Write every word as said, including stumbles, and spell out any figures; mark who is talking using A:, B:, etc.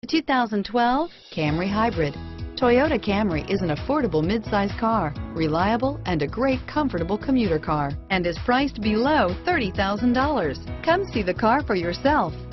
A: The two thousand twelve Camry Hybrid. Toyota Camry is an affordable midsize car, reliable and a great comfortable commuter car, and is priced below thirty thousand dollars. Come see the car for yourself.